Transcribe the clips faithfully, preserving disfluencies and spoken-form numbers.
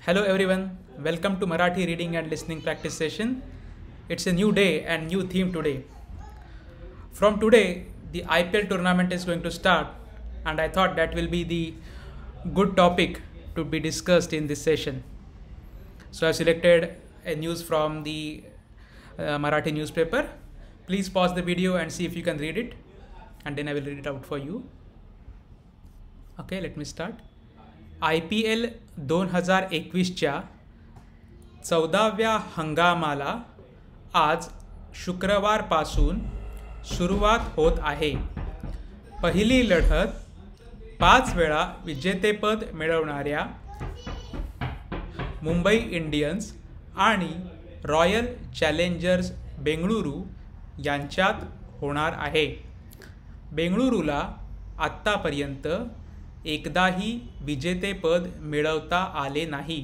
Hello everyone, welcome to Marathi reading and listening practice session. It's a new day and new theme today. From today, the I P L tournament is going to start, and I thought that will be the good topic to be discussed in this session. So I've selected a news from the uh, Marathi newspaper. Please pause the video and see if you can read it, and then I will read it out for you. Okay, let me start. I P L दोन हजार एकवीसच्या चौदाव्या हंगामाला आज शुक्रवारपासून सुरुवात होत आहे. पहिली लढत पाच वेळा विजेतेपद मिळवणाऱ्या मुंबई इंडियन्स आणि रॉयल चॅलेंजर्स बेंगळुरू यांच्यात होणार आहे. बेंगळुरूला आत्तापर्यंत एकदाही विजेतेपद मिळवता आले नाही.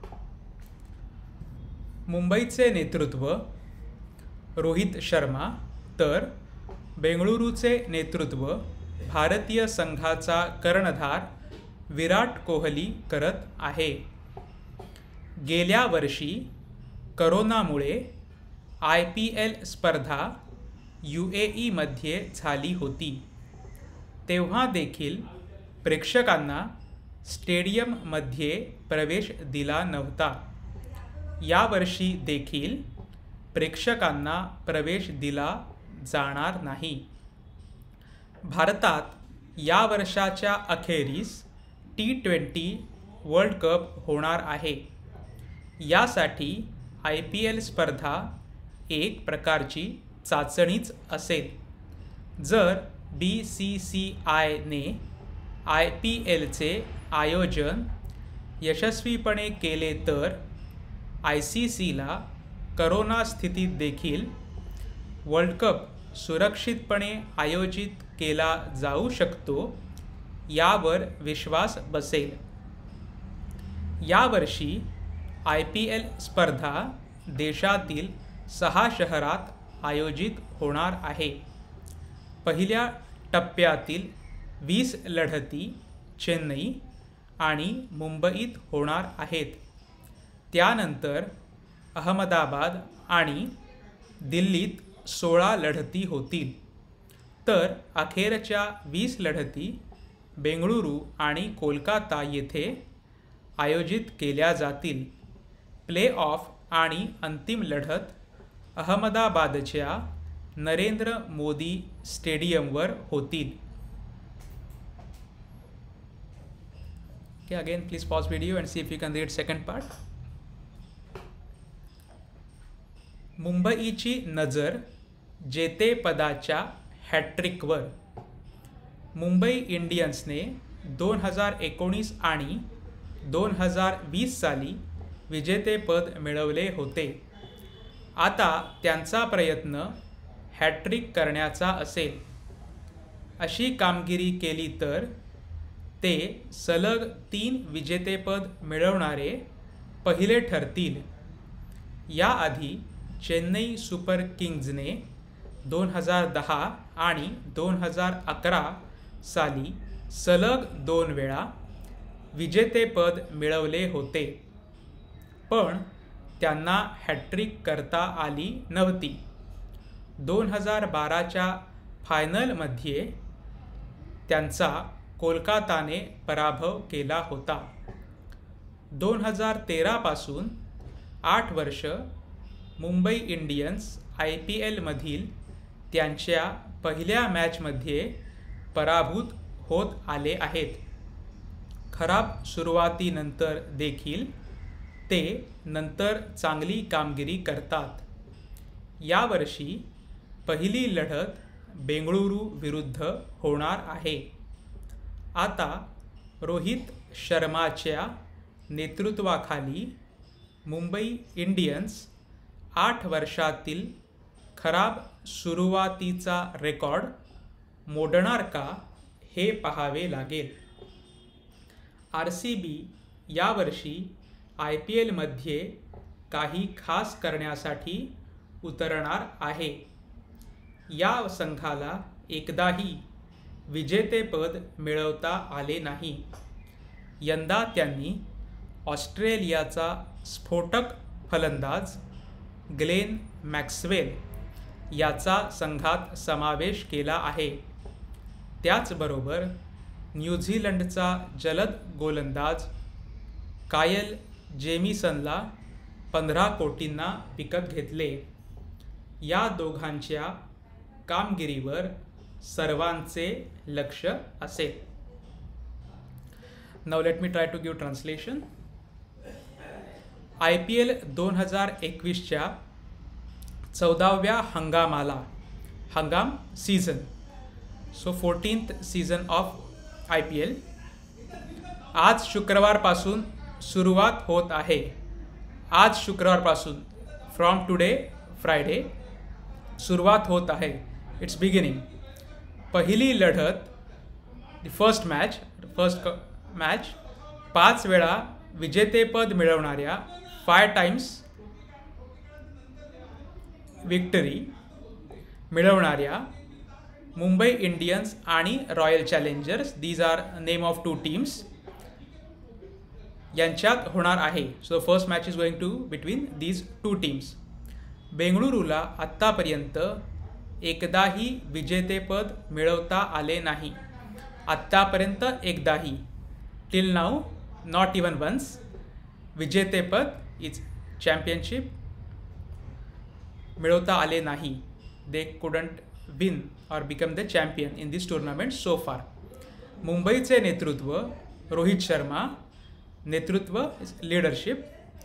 मुंबईचे नेतृत्व रोहित शर्मा तर बेंगळुरूचे नेतृत्व भारतीय संघाचा कर्णधार विराट कोहली करत आहे. गेल्या वर्षी करोनामुळे आय पी एल स्पर्धा यू ए ईमध्ये झाली होती. तेव्हा देखील प्रेक्षकांना स्टेडियममध्ये प्रवेश दिला नव्हता. यावर्षी देखील प्रेक्षकांना प्रवेश दिला जाणार नाही. भारतात या वर्षाच्या अखेरीस टी ट्वेंटी वर्ल्ड कप होणार आहे. यासाठी आय पी एल स्पर्धा एक प्रकारची चाचणीच असेल. जर बी सी सी आयने आय पी एलचे आयोजन यशस्वीपणे केले तर आय सी सीला करोना स्थितीत देखील वर्ल्ड कप सुरक्षितपणे आयोजित केला जाऊ शकतो यावर विश्वास बसेल. यावर्षी आय पी एल स्पर्धा देशातील सहा शहरात आयोजित होणार आहे. पहिल्या टप्प्यातील वीस लढती चेन्नई आणि मुंबईत होणार आहेत. त्यानंतर अहमदाबाद आणि दिल्लीत सोळा लढती होतील. तर अखेरच्या वीस लढती बेंगळुरू आणि कोलकाता येथे आयोजित केल्या जातील. प्ले ऑफ आणि अंतिम लढत अहमदाबादच्या नरेंद्र मोदी स्टेडियमवर होतील. Okay, again please pause video and see if you can read second part. मुंबईची नजर जेतेपदाच्या हॅट्रिकवर. मुंबई इंडियन्सने दोन हजार एकोणीस आणि दोन हजार वीस साली विजेतेपद मिळवले होते. आता त्यांचा प्रयत्न हॅट्रिक करण्याचा असेल. अशी कामगिरी केली तर ते सलग तीन विजेतेपद मिळवणारे पहिले ठरतील. याआधी चेन्नई सुपर किंग्जने दोन हजार दहा आणि दोन हजार अकरा साली सलग दोन वेळा विजेतेपद मिळवले होते, पण त्यांना हॅट्रिक करता आली नव्हती. दोन हजार बाराच्या फायनलमध्ये त्यांचा कोलकाताने पराभव केला होता. दोन हजार तेरापासून आठ वर्ष मुंबई इंडियन्स आय पी एलमधील त्यांच्या पहिल्या मॅचमध्ये पराभूत होत आले आहेत. खराब सुरुवातीनंतर देखील ते नंतर चांगली कामगिरी करतात. यावर्षी पहिली लढत बेंगळुरू विरुद्ध होणार आहे. आता रोहित शर्माच्या नेतृत्वाखाली मुंबई इंडियन्स आठ वर्षातील खराब सुरुवातीचा रेकॉर्ड मोडणार का हे पाहावे लागेल. आर सी बी यावर्षी आय पी एलमध्ये काही खास करण्यासाठी उतरणार आहे. या संघाला एकदाही विजेतेपद मिळवता आले नाही. यंदा त्यांनी ऑस्ट्रेलियाचा स्फोटक फलंदाज ग्लेन मॅक्सवेल याचा संघात समावेश केला आहे. त्याचबरोबर न्यूझीलंडचा जलद गोलंदाज कायल जेमिसनला पंधरा कोटींना विकत घेतले. या दोघांच्या कामगिरीवर सर्वांचे लक्ष असेल. Now let me try to give translation. I P L दोन हजार एकवीसच्या चौदाव्या हंगामाला हंगाम season so fourteenth season of I P L आज शुक्रवारपासून सुरुवात होत आहे. आज शुक्रवारपासून फ्रॉम टुडे फ्रायडे सुरुवात होत आहे. It's beginning. पहिली लढत the first match first match पाच वेळा विजेतेपद मिळवणाऱ्या फाय टाइम्स विक्टरी मिळवणाऱ्या मुंबई इंडियन्स आणि Royal Challengers these are name of two teams यांच्यात होणार आहे. So first match is going to between these two teams. बेंगळुरूला आत्तापर्यंत एकदाही विजेतेपद मिळवता आले नाही. आत्तापर्यंत एकदाही till now not even once विजेतेपद इज चॅम्पियनशिप मिळवता आले नाही. They couldn't win or become the champion in this tournament so far. मुंबईचे नेतृत्व रोहित शर्मा नेतृत्व is leadership.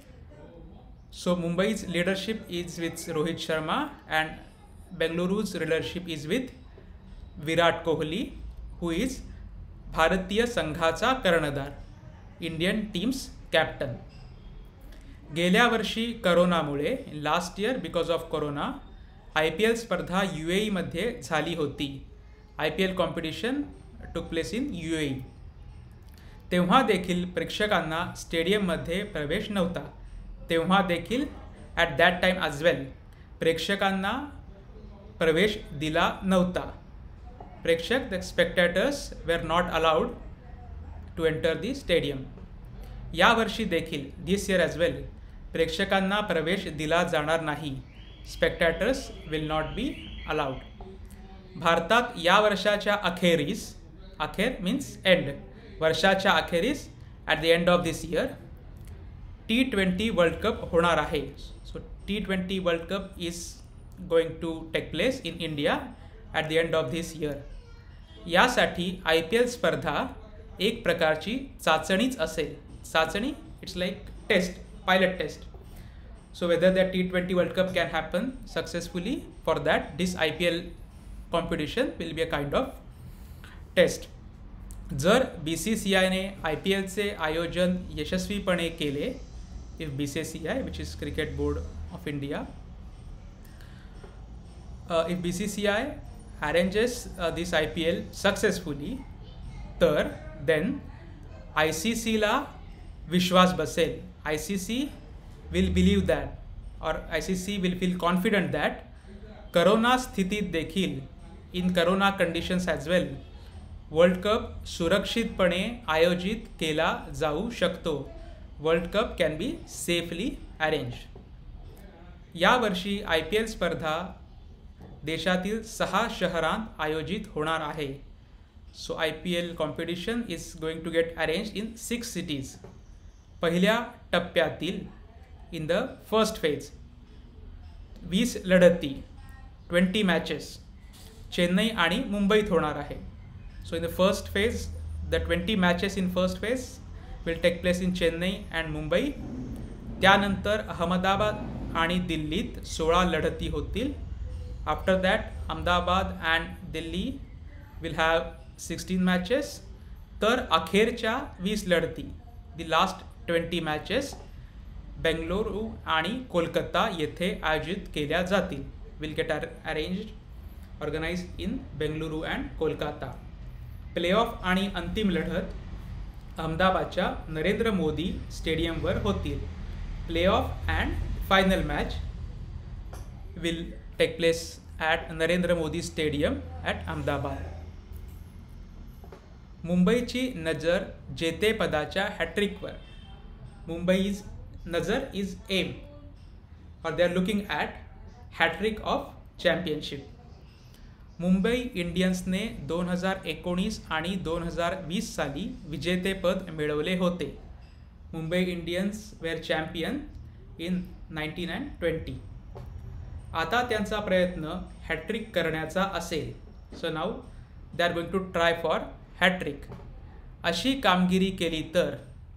So Mumbai's leadership is with Rohit Sharma and Bengaluru's leadership is with Virat Kohli who is भारतीय संघाचा कर्णधार इंडियन टीम्स कॅप्टन. गेल्या वर्षी करोनामुळे last year because of corona I P L स्पर्धा यू ए ईमध्ये झाली होती. I P L competition took place in U A E. तेव्हा देखील प्रेक्षकांना स्टेडियममध्ये प्रवेश नव्हता. तेव्हा देखील at that time as well प्रेक्षकांना प्रवेश दिला नव्हता. प्रेक्षक the spectators were not allowed to enter the stadium. यावर्षी देखील दिस इयर ॲज वेल प्रेक्षकांना प्रवेश दिला जाणार नाही. Spectators will not be allowed. भारतात या वर्षाच्या अखेरीस अखेर मीन्स एंड वर्षाच्या अखेरीस at the end of this year T twenty world cup होणार आहे. So T twenty world cup is going to take place in India at the end of this year. यासाठी आय पी एल स्पर्धा एक प्रकारची चाचणीच असेल. चाचणी it's like test pilot test. So whether that T twenty world cup can happen successfully for that this I P L competition will be a kind of test. जर B C C आयने I P एलचे आयोजन यशस्वीपणे केले if B C C I which is cricket board of India if B C C I arranges this I P L successfully तर then I C सीला विश्वास बसेल. I C C will believe that or I C C will feel confident that corona स्थितीत देखील in corona conditions as well world cup सुरक्षितपणे आयोजित केला जाऊ शकतो. World cup can be safely arrange. यावर्षी आय पी एल स्पर्धा देशातील सहा शहरांत आयोजित होणार आहे. So I P L competition is going to get arrange in six cities. पहिल्या टप्प्यातील इन द फर्स्ट फेज वीस लढती ट्वेंटी मॅचेस चेन्नई आणि मुंबईत होणार आहे. So in the first phase, the twenty matches in first phase will take place in Chennai and Mumbai. त्यानंतर अहमदाबाद आणि दिल्लीत सोळा लढती होतील. After that, Ahmedabad and Delhi will have sixteen matches. तर अखेरच्या वीस लढती the last twenty matches Bengaluru आणि कोलकाता येथे आयोजित केल्या जातील. Will get arranged, organized in Bengaluru and Kolkata. Playoff आणि अंतिम लढत अहमदाबादच्या नरेंद्र मोदी स्टेडियमवर होतील. Playoff and final match will take place at Narendra Modi stadium at Ahmedabad. मुंबईची नजर जेतेपदाच्या हॅट्रिकवर. Mumbai's nazar is aim, or they are looking at hat-trick of championship. Mumbai इंडियन्सने दोन हजार एकोणीस आणि दोन हजार वीस साली विजेतेपद मिळवले होते. Mumbai Indians were champion in nineteen and twenty. आता त्यांचा प्रयत्न हॅट्रिक करण्याचा असेल. So now they are going to try for hat-trick. अशी कामगिरी केली तर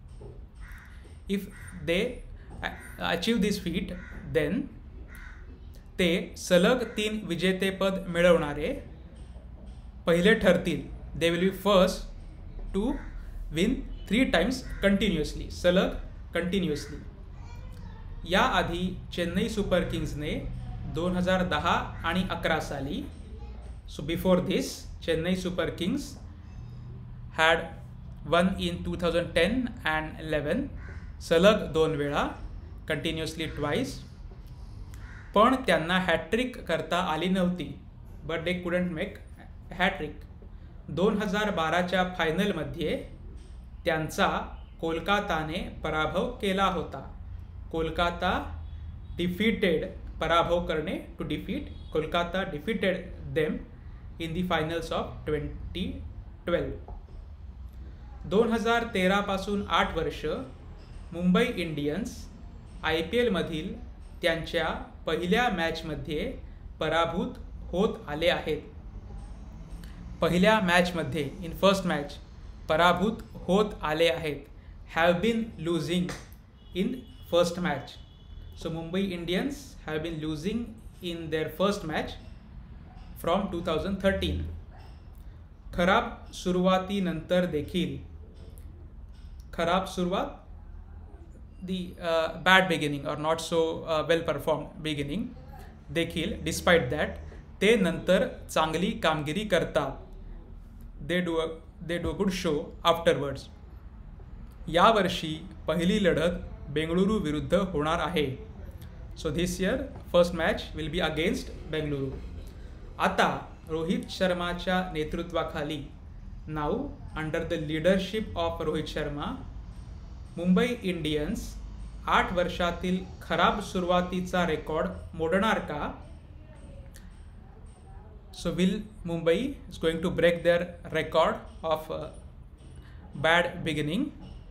if they achieve this feat then ते सलग तीन विजेतेपद मिळवणारे पहिले ठरतील. They will be first to win three times continuously, सलग कंटिन्युअसली. याआधी चेन्नई सुपर किंग्सने दोन हजार दहा आणि अकरा साली, so before this Chennai Super Kings had won in two thousand ten and eleven, सलग दोन वेळा, कंटिन्युअसली ट्वाईस. पण त्यांना हॅट्रिक करता आली नव्हती. But they couldn't make hat-trick. दोन हजार बाराच्या फायनलमध्ये त्यांचा कोलकाताने पराभव केला होता. कोलकाता डिफीटेड, पराभव करणे to defeat. Kolkata defeated them in the finals of twenty twelve. दोन हजार तेरापासून आठ वर्ष मुंबई इंडियन्स आय पी एलमधील त्यांच्या पहिल्या मॅचमध्ये पराभूत होत आले आहेत. पहिल्या मॅचमध्ये इन फर्स्ट मॅच पराभूत होत आले आहेत. Have been losing in first match. So Mumbai Indians have been losing in their first match from two thousand thirteen. खराब सुरुवातीनंतर देखील, खराब सुरुवात, the uh, bad beginning or not so uh, well performed beginning देखील, despite that ते नंतर चांगली कामगिरी करतात. they do a, they do a good show afterwards. यावर्षी पहिली लढत बेंगळुरू विरुद्ध होणार आहे. So this year first match will be against Bengaluru. आता रोहित शर्माच्या नेतृत्वाखाली, now under the leadership of Rohit Sharma, Mumbai Indians आठ वर्षातील खराब सुरुवातीचा रेकॉर्ड मोडणार का? So will Mumbai is going to break their record of bad beginning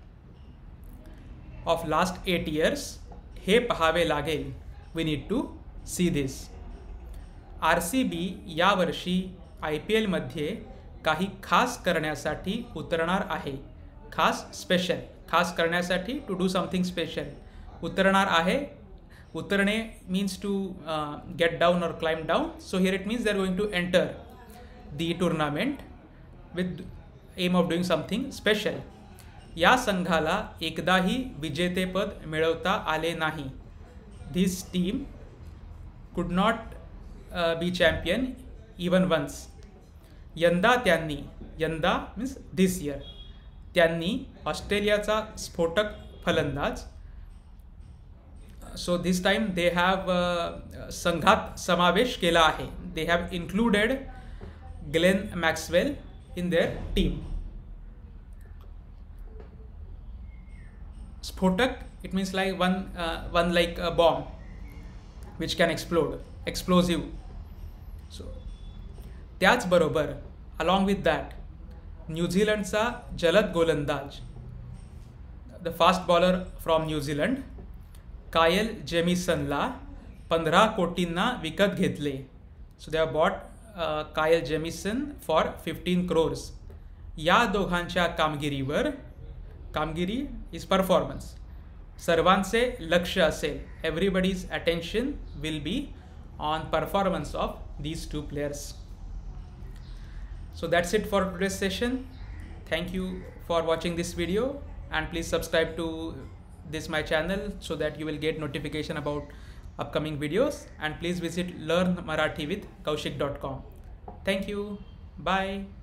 of last eight years? हे पाहावे लागेल. We need to see this. R C B यावर्षी आय पी एलमध्ये काही खास करण्यासाठी उतरणार आहे. खास, स्पेशल, खास करण्यासाठी, टू डू समथिंग स्पेशल उतरणार आहे. उतरणे means to get down or climb down. So here it means they are going to enter the tournament with aim of doing something special. या संघाला एकदाही विजेतेपद मिळवता आले नाही. This team could not be champion even once. यंदा त्यांनी, यंदा मीन्स धिस इयर, त्यांनी ऑस्ट्रेलियाचा स्फोटक फलंदाज, so this time they have संघात समावेश केला आहे. They have included Glenn Maxwell in their team. स्फोटक, it means like one one like a bomb which can explode, explosive. So त्याचबरोबर अलॉंग विथ दॅट न्यूझीलंडचा जलद गोलंदाज, the fast bowler from New Zealand, Kyle जेमिसनला पंधरा कोटींना विकत घेतले. So they have bought Kyle Jamieson for fifteen crores. या दोघांच्या कामगिरीवर, कामगिरी इज परफॉर्मन्स, सर्वांचे लक्ष असेल. Everybody's attention will be on performance of these two players. So that's it for today's session. Thank you for watching this video, and please subscribe to this my channel so that you will get notification about upcoming videos, and please visit learn marathi with kaushik dot com. Thank you. Bye.